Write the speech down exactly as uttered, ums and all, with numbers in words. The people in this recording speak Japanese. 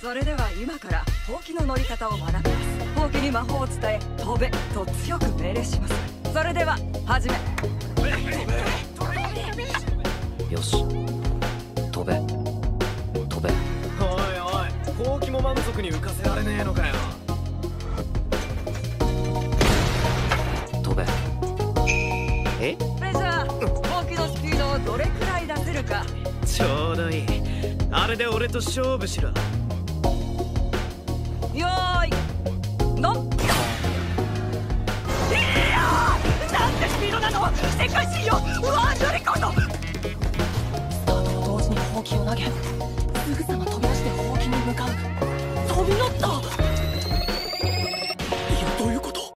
それでは今からほうきの乗り方を学びます。ほうきに魔法を伝え飛べと強く命令します。それでは始め。 よし、飛べ飛べ。 おいおい、ほうきも満足に浮かせられねえのかよ。 飛べ。えそれじゃあほうきのスピードをどれくらい出せるか。 ちょうどいい。あれで俺と勝負しろ。 よーいノン。いやー、なんてスピードなの。世界新よ。うわ